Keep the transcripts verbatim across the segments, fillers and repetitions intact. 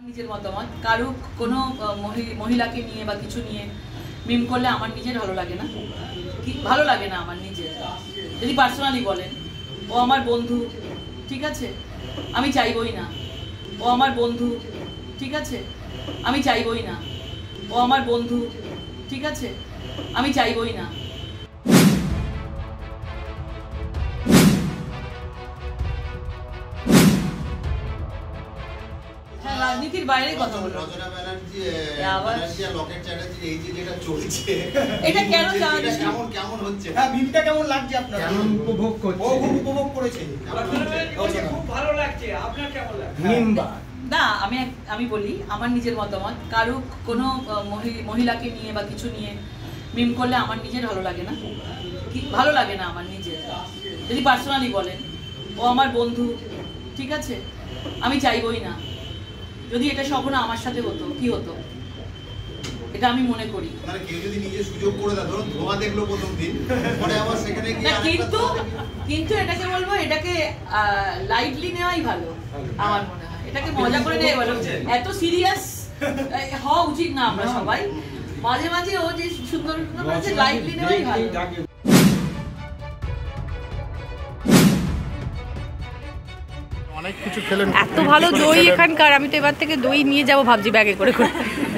নিজের মতামত কারো কোনো মহিলাকে নিয়ে বা কিছু নিয়ে মিম করলে আমার নিজের ভালো লাগে না, কি ভালো লাগে না আমার নিজের। যদি পার্সোনালি বলেন, ও আমার বন্ধু, ঠিক আছে, আমি চাইবই না। ও আমার বন্ধু, ঠিক আছে, আমি চাইবই না। ও আমার বন্ধু, ঠিক আছে, আমি চাইবই না। রাজনীতির বাইরে কথা বলবো। রচনা ব্যানার্জি ব্যানার্জি আর লকেট চ্যাটার্জি এই যে যেটা চলছে, এটা কেন জানেন কেমন কেমন হচ্ছে? হ্যাঁ, মিমটা কেমন লাগছে আপনার? কেমন উপভোগ করছেন? ও খুব উপভোগ করেছে, খুব ভালো লাগছে। আপনার কেমন লাগছে? মিমবা না, আমি আমি বলি আমার নিজের মতামত কারো কোনো মহিলাকে নিয়ে বা কিছু নিয়ে মিম করলে আমার নিজের ভালো লাগে না, কি ভালো লাগে না আমার নিজের। যদি পার্সোনালি বলেন, ও আমার বন্ধু, ঠিক আছে, আমি চাইবই না। যদি এটা স্বপ্ন আমার সাথে হতো কি হতো, এটা আমি মনে করি। মানে কেউ যদি নিজে সুযোগ করে দেয়, ধরুন ধোঁয়া দেখলো প্রথম দিন, পরে আবার সেখানে গিয়ে কিন্তু কিন্তু এটাকে বলবো, এটাকে লাইটলি নেওয়াই ভালো আমার মনে হয়। এটাকে মজা করে নেওয়াই ভালো, এত সিরিয়াস হওয়া উচিত না আমরা সবাই। মাঝে মাঝে ও যে সুন্দর সুন্দর লাইটলি নেওয়াই ভালো। এত ভালো দই এখানকার, আমি তো এবার থেকে দই নিয়ে যাবো ভাবছি ব্যাগে করে করে।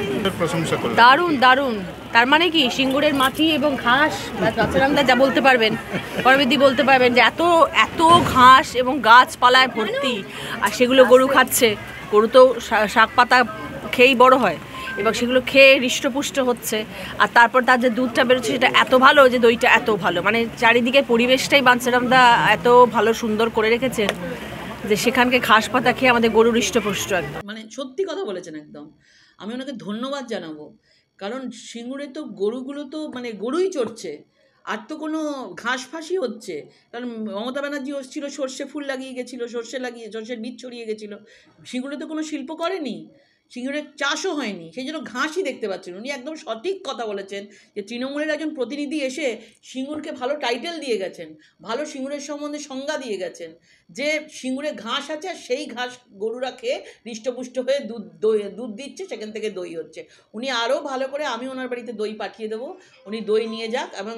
দারুণ দারুণ। তার মানে কি সিঙ্গুরের মাটি এবং ঘাস, রচনামদা যা বলতে পারবেন, পরবিদি বলতে পারবেন যে এত এত ঘাস এবং গাছপালায় ভর্তি, আর সেগুলো গরু খাচ্ছে। গরু তো শাক পাতা খেয়েই বড় হয়, এবং সেগুলো খেয়ে হৃষ্টপুষ্ট হচ্ছে। আর তারপর তার যে দুধটা বেরোচ্ছে সেটা এত ভালো, যে দইটা এত ভালো, মানে চারিদিকে পরিবেশটাই বাঞ্ছারামদা এত ভালো সুন্দর করে রেখেছেন যে সেখানকে ঘাস পাতা খেয়ে আমাদের গরু হৃষ্টপুষ্ট। মানে সত্যি কথা বলেছেন একদম। আমি ওনাকে ধন্যবাদ জানাবো, কারণ সিঙ্গুরে তো গরুগুলো তো মানে গরুই চড়ছে, আর তো কোনো ঘাস ফাঁসই হচ্ছে। কারণ মমতা ব্যানার্জি ছিল, সর্ষে ফুল লাগিয়ে গেছিলো, সর্ষে লাগিয়ে সর্ষের বীজ ছড়িয়ে গেছিলো। সিঙ্গুরে তো কোনো শিল্প করেনি, সিঙ্গুরের চাষও হয়নি, সেই জন্য ঘাসই দেখতে পাচ্ছেন। উনি একদম সঠিক কথা বলেছেন যে তৃণমূলের একজন প্রতিনিধি এসে সিঙ্গুরকে ভালো টাইটেল দিয়ে গেছেন, ভালো সিঙ্গুরের সম্বন্ধে সংজ্ঞা দিয়ে গেছেন, যে সিঙ্গুরে ঘাস আছে আর সেই ঘাস গরুরা খেয়ে হৃষ্টপুষ্ট হয়ে দুধ দই দুধ দিচ্ছে, সেখান থেকে দই হচ্ছে। উনি আরও ভালো করে, আমি ওনার বাড়িতে দই পাঠিয়ে দেবো, উনি দই নিয়ে যাক। এবং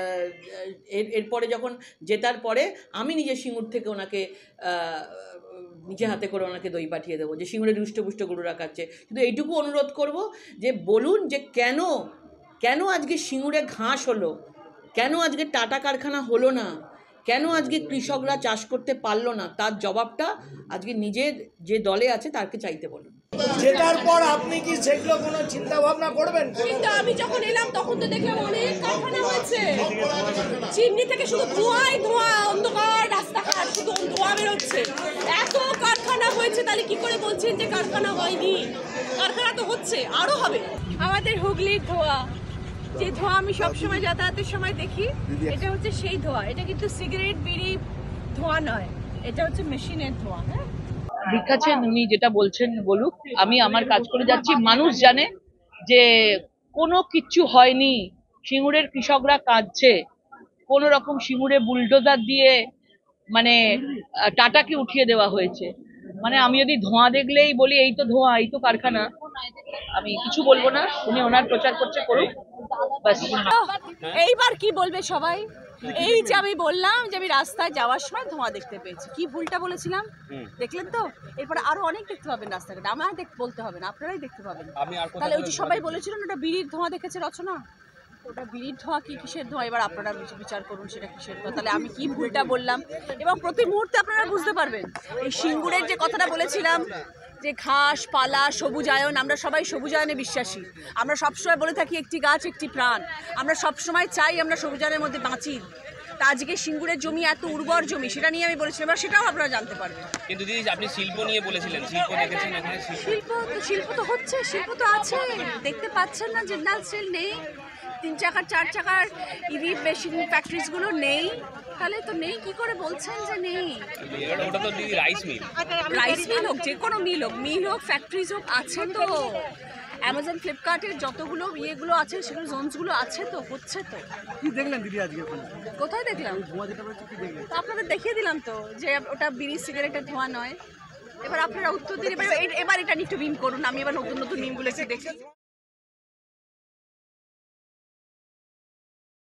এর এরপরে যখন জেতার পরে আমি নিজে সিঙ্গুর থেকে ওনাকে নিজে হাতে করে ওনাকে দই পাঠিয়ে দেবো, যে সিঙ্গুরে হৃষ্টপুষ্ট গরু রাখাচ্ছে। শুধু এইটুকু অনুরোধ করব যে বলুন যে কেন কেন আজকে সিঙ্গুরে ঘাস হলো, কেন আজকে টাটা কারখানা হলো না, কেন আজকে কৃষকরা চাষ করতে পারলো না, তার জবাবটা আজকে নিজের যে দলে আছে তাকে চাইতে বলুন। জেতার পর আপনি কি সেগুলো কোনো চিন্তা ভাবনা করবেন? কিন্তু আমি যখন এলাম তখন তো দেখলাম অনেক কারখানা হয়েছে, চিমনি থেকে শুধু ধোঁয়াই ধোঁয়া, অন্ধকার রাস্তাঘাট, শুধু ধোঁয়া বেরোচ্ছে। এত কারখানা হয়েছে, তাহলে কি করে বলছেন যে কারখানা হয়নি? কারখানা তো হচ্ছে, আরো হবে। আমাদের হুগলির ধোঁয়া, যে ধোঁয়া আমি সবসময় যাতায়াতের সময় দেখি, এটা হচ্ছে সেই ধোঁয়া। এটা কিন্তু সিগারেট বিড়ি ধোঁয়া নয়, এটা হচ্ছে মেশিনের ধোঁয়া। হ্যাঁ, ঠিক আছে, উনি যেটা বলছেন বলুক, আমি আমার কাজ করে যাচ্ছি। মানুষ জানে যে কোনো কিচ্ছু হয়নি, সিঙ্গুরের কৃষকরা কাঁদছে, কোনো রকম সিঙ্গুরে বুলডোজার দিয়ে মানে টাটাকে উঠিয়ে দেওয়া হয়েছে। মানে আমি যদি ধোঁয়া দেখলেই বলি এই তো ধোঁয়া, এই তো কারখানা, আমি কিছু বলবো না। উনি ওনার প্রচার করছে, করুক। এইবার কি বলবে সবাই? এই যে আমি বললাম যে আমি রাস্তায় যাওয়ার সময় ধোঁয়া দেখতে পেয়েছি, কি ভুলটা বলেছিলাম দেখলেন তো? এরপরে আরো অনেক দেখতে পাবেন রাস্তাঘাটে, আমার বলতে হবে না, আপনারাই দেখতে পাবেন। তাহলে ওই যে সবাই বলেছিলেন ওটা বিড়ির ধোঁয়া দেখেছে রচনা, ওটা বিড়ির ধোঁয়া কি কিসের ধোঁয়া, এবার আপনারা বিচার করুন সেটা কিসের ধোঁয়া। তাহলে আমি কি ভুলটা বললাম, এবং প্রতি মুহূর্তে আপনারা বুঝতে পারবেন। এই সিঙ্গুরের যে কথাটা বলেছিলাম যে ঘাস পালা সবুজায়ন, আমরা সবাই সবুজায়নে বিশ্বাসী। আমরা সবসময় বলে থাকি একটি গাছ একটি প্রাণ, আমরা সবসময় চাই আমরা সবুজায়নের মধ্যে বাঁচি। তা আজকে সিঙ্গুরের জমি এত উর্বর জমি, সেটা নিয়ে আমি বলেছিলাম, এবার সেটাও আপনারা জানতে পারবেন। কিন্তু দিদি আপনি শিল্প নিয়ে বলেছিলেন, শিল্প দেখেছেন এখানে? শিল্প তো শিল্প তো হচ্ছে, শিল্প তো আছে, দেখতে পাচ্ছেন না? জিন্দাল স্টিল নেই, তিন চাকার চার চাকার ইভি মেশিন ফ্যাক্টরিজগুলো নেই, তাহলে তো নেই কি করে বলছেন যে নেই? ওটা তো দিদি রাইস মিল, রাইস মিল হোক, যে কোনো মিল হোক, মিল হোক ফ্যাক্টরিজ হোক, আছে তো। অ্যামাজন ফ্লিপকার্টের যতগুলো ইয়েগুলো আছে, সেগুলো জোনসগুলো আছে তো, হচ্ছে তো। কি দেখলেন দিদি আজকে? কোথায় দেখলাম? আপনাদের দেখিয়ে দিলাম তো যে ওটা বিড়ি সিগারেটের ধোঁয়া নয়, এবার আপনারা উত্তর দিন, এবার এবার এটা নিয়ে একটু মিম করুন, আমি এবার নতুন নতুন মিমগুলো একটু দেখি।